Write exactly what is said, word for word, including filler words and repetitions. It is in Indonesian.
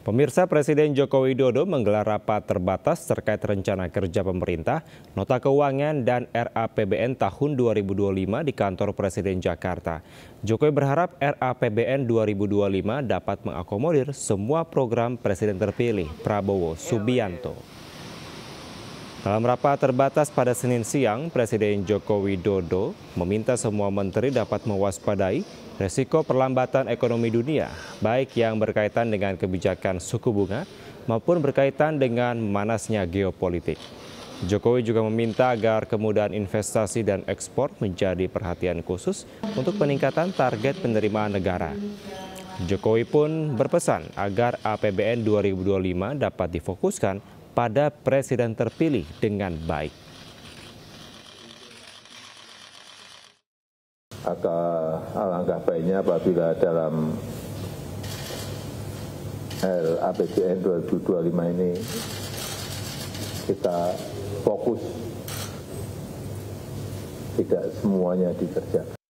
Pemirsa, Presiden Joko Widodo menggelar rapat terbatas terkait rencana kerja pemerintah, nota keuangan dan R A P B N tahun dua ribu dua puluh lima di kantor Presiden Jakarta. Jokowi berharap R A P B N dua ribu dua puluh lima dapat mengakomodir semua program Presiden terpilih Prabowo Subianto. Dalam rapat terbatas pada Senin siang, Presiden Joko Widodo meminta semua menteri dapat mewaspadai resiko perlambatan ekonomi dunia, baik yang berkaitan dengan kebijakan suku bunga maupun berkaitan dengan manasnya geopolitik. Jokowi juga meminta agar kemudahan investasi dan ekspor menjadi perhatian khusus untuk peningkatan target penerimaan negara. Jokowi pun berpesan agar A P B N dua ribu dua puluh lima dapat difokuskan pada presiden terpilih dengan baik. Alangkah baiknya apabila dalam R A P B N dua ribu dua puluh lima ini kita fokus, tidak semuanya dikerjakan.